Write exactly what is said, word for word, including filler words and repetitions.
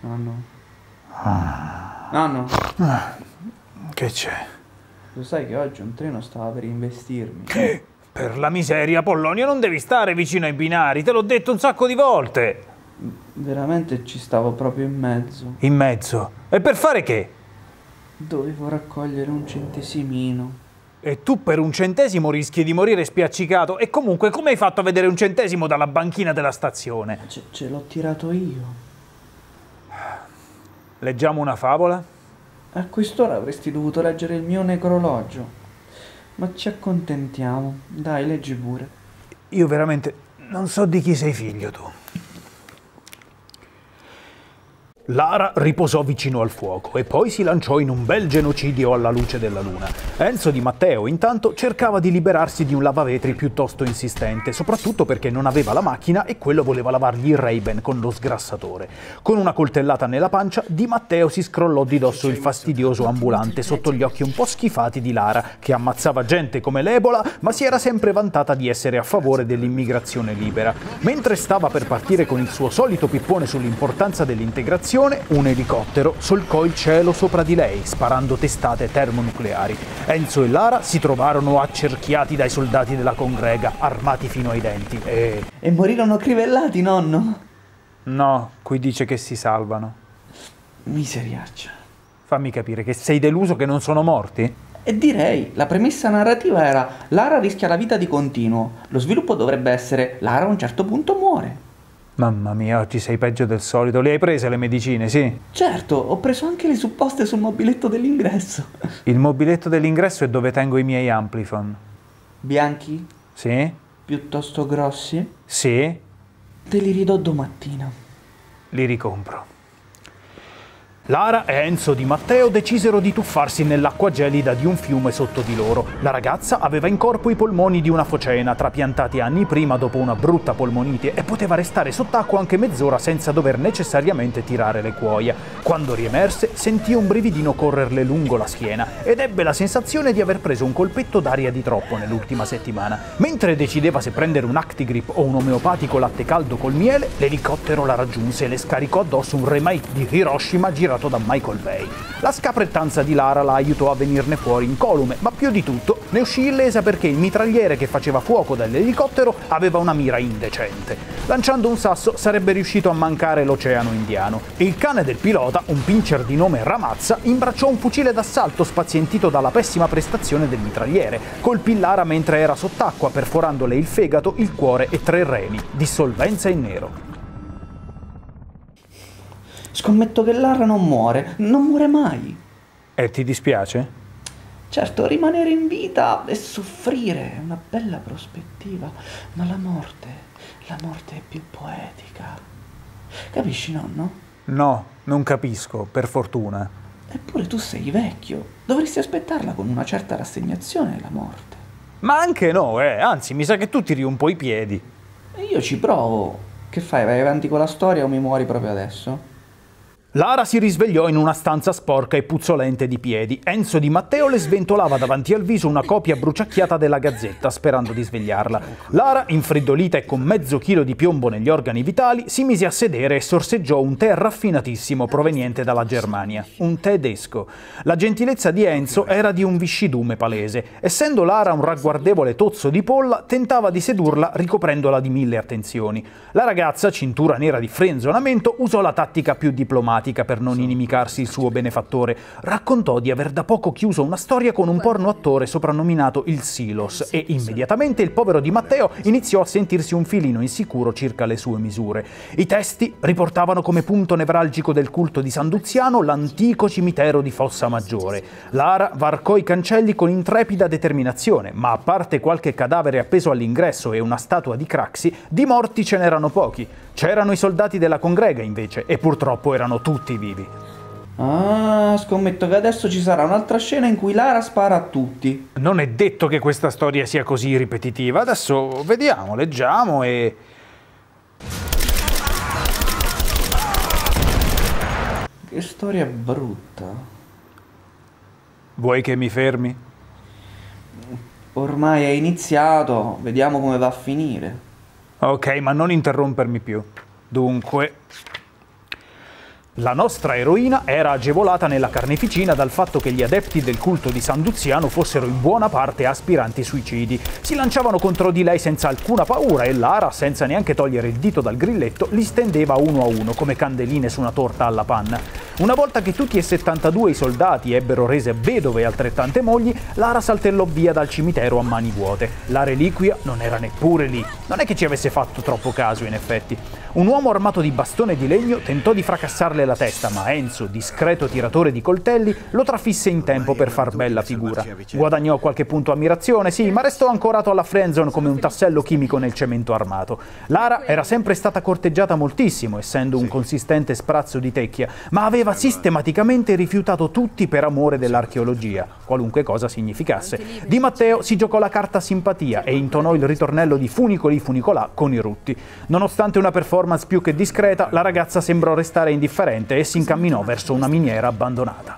Nonno. Ah. Nonno. Ah. Che c'è? Lo sai che oggi un treno stava per investirmi? Che? Per la miseria, Pollonio, non devi stare vicino ai binari, te l'ho detto un sacco di volte. Veramente ci stavo proprio in mezzo. In mezzo? E per fare che? Dovevo raccogliere un centesimino. E tu per un centesimo rischi di morire spiaccicato. E comunque, come hai fatto a vedere un centesimo dalla banchina della stazione? Ce, ce l'ho tirato io. Leggiamo una favola? A quest'ora avresti dovuto leggere il mio necrologio. Ma ci accontentiamo. Dai, leggi pure. Io veramente non so di chi sei figlio tu. Lara riposò vicino al fuoco e poi si lanciò in un bel genocidio alla luce della luna. Enzo Di Matteo, intanto, cercava di liberarsi di un lavavetri piuttosto insistente, soprattutto perché non aveva la macchina e quello voleva lavargli il Ray-Ban con lo sgrassatore. Con una coltellata nella pancia, Di Matteo si scrollò di dosso il fastidioso ambulante sotto gli occhi un po' schifati di Lara, che ammazzava gente come l'Ebola, ma si era sempre vantata di essere a favore dell'immigrazione libera. Mentre stava per partire con il suo solito pippone sull'importanza dell'integrazione, un elicottero solcò il cielo sopra di lei, sparando testate termonucleari. Enzo e Lara si trovarono accerchiati dai soldati della congrega, armati fino ai denti, e... E morirono crivellati, nonno? No, qui dice che si salvano. Miseriaccia. Fammi capire, che sei deluso che non sono morti? E direi, la premessa narrativa era Lara rischia la vita di continuo. Lo sviluppo dovrebbe essere Lara a un certo punto muore. Mamma mia, oggi sei peggio del solito. Le hai prese le medicine, sì? Certo, ho preso anche le supposte sul mobiletto dell'ingresso. Il mobiletto dell'ingresso è dove tengo i miei Amplifon. Bianchi? Sì? Piuttosto grossi? Sì? Te li ridò domattina. Li ricompro. Lara e Enzo Di Matteo decisero di tuffarsi nell'acqua gelida di un fiume sotto di loro. La ragazza aveva in corpo i polmoni di una focena, trapiantati anni prima dopo una brutta polmonite, e poteva restare sott'acqua anche mezz'ora senza dover necessariamente tirare le cuoia. Quando riemerse, sentì un brividino correrle lungo la schiena ed ebbe la sensazione di aver preso un colpetto d'aria di troppo nell'ultima settimana. Mentre decideva se prendere un Actigrip o un omeopatico latte caldo col miele, l'elicottero la raggiunse e le scaricò addosso un remake di Hiroshima girato da Michael Bay. La scaprettanza di Lara la aiutò a venirne fuori incolume, ma più di tutto ne uscì illesa perché il mitragliere che faceva fuoco dall'elicottero aveva una mira indecente. Lanciando un sasso sarebbe riuscito a mancare l'Oceano Indiano. Il cane del pilota, un pincher di nome Ramazza, imbracciò un fucile d'assalto spazientito dalla pessima prestazione del mitragliere. Colpì Lara mentre era sott'acqua, perforandole il fegato, il cuore e tre reni. Dissolvenza in nero. Scommetto che Lara non muore, non muore mai. E ti dispiace? Certo, rimanere in vita e soffrire è una bella prospettiva, ma la morte, la morte è più poetica. Capisci, nonno? No, non capisco, per fortuna. Eppure tu sei vecchio, dovresti aspettarla con una certa rassegnazione la morte. Ma anche no, eh, anzi, mi sa che tu tiri un po' i piedi. E io ci provo. Che fai, vai avanti con la storia o mi muori proprio adesso? Lara si risvegliò in una stanza sporca e puzzolente di piedi. Enzo Di Matteo le sventolava davanti al viso una copia bruciacchiata della Gazzetta, sperando di svegliarla. Lara, infreddolita e con mezzo chilo di piombo negli organi vitali, si mise a sedere e sorseggiò un tè raffinatissimo proveniente dalla Germania. Un tedesco. La gentilezza di Enzo era di un viscidume palese. Essendo Lara un ragguardevole tozzo di polla, tentava di sedurla ricoprendola di mille attenzioni. La ragazza, cintura nera di frenzonamento, usò la tattica più diplomatica per non inimicarsi il suo benefattore. Raccontò di aver da poco chiuso una storia con un porno attore soprannominato il Silos e immediatamente il povero Di Matteo iniziò a sentirsi un filino insicuro circa le sue misure. I testi riportavano come punto nevralgico del culto di San Duziano l'antico cimitero di Fossa Maggiore. Lara varcò i cancelli con intrepida determinazione, ma a parte qualche cadavere appeso all'ingresso e una statua di Craxi, di morti ce n'erano pochi. C'erano i soldati della congrega invece, e purtroppo erano tutti vivi. Ah, scommetto che adesso ci sarà un'altra scena in cui Lara spara a tutti. Non è detto che questa storia sia così ripetitiva. Adesso vediamo, leggiamo e... Che storia brutta. Vuoi che mi fermi? Ormai è iniziato, vediamo come va a finire. Ok, ma non interrompermi più. Dunque... La nostra eroina era agevolata nella carneficina dal fatto che gli adepti del culto di San Duziano fossero in buona parte aspiranti suicidi. Si lanciavano contro di lei senza alcuna paura e Lara, senza neanche togliere il dito dal grilletto, li stendeva uno a uno come candeline su una torta alla panna. Una volta che tutti e settantadue i soldati ebbero rese vedove altrettante mogli, Lara saltellò via dal cimitero a mani vuote. La reliquia non era neppure lì. Non è che ci avesse fatto troppo caso, in effetti. Un uomo armato di bastone di legno tentò di fracassarle la testa, ma Enzo, discreto tiratore di coltelli, lo trafisse in tempo per far bella figura. Guadagnò qualche punto ammirazione, sì, ma restò ancorato alla friendzone come un tassello chimico nel cemento armato. Lara era sempre stata corteggiata moltissimo, essendo un consistente sprazzo di tecchia, ma aveva sistematicamente rifiutato tutti per amore dell'archeologia, qualunque cosa significasse. Di Matteo si giocò la carta simpatia e intonò il ritornello di Funicoli Funicolà con i rutti. Nonostante una performance più che discreta, la ragazza sembrò restare indifferente e si incamminò verso una miniera abbandonata.